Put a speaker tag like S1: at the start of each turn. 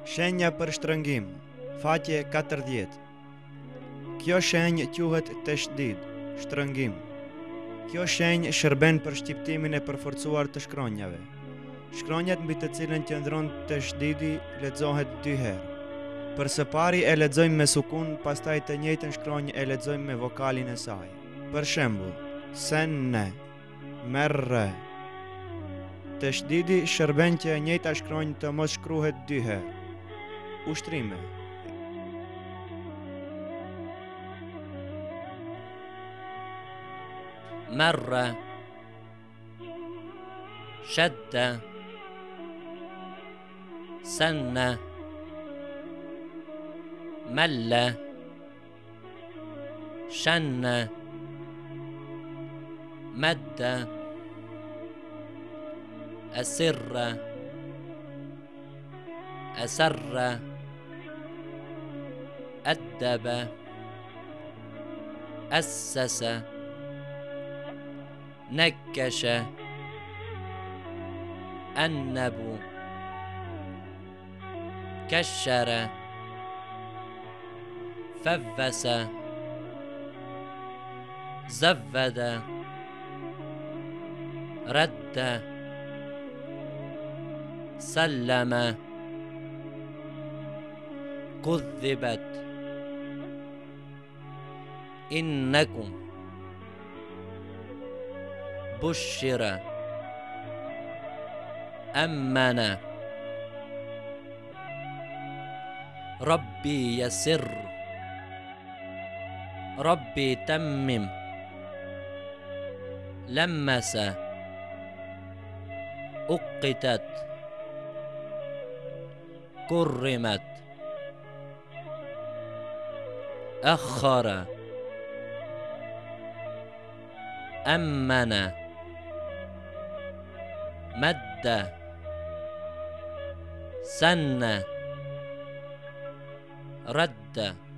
S1: Shenja për shtrëngim, faqe 40. Kjo shenjë quhet tashdid, shtrëngim. Kjo shenjë shërben për shqiptimin e përforcuar të shkronjave. Shkronjat mbi të cilën qëndron tashdidi lexohet 2 herë. Për së pari e lexojmë me sukun, pastaj të njëjtën shkronjë e lexojmë me vokalin e saj. Për shembull, senne, merre. Tashdidi shërben që e njëjta shkronjë të mos shkruhet 2 herë. Ushtrime.
S2: مرة شد سن مل شن مد أسر أسر أدب أسس نكش أنب كشر فوس زود رد سلم كذبت إنكم بشر أمن ربي يسر ربي تمم لمس أقتت كرمت أخر أمن مد سن رد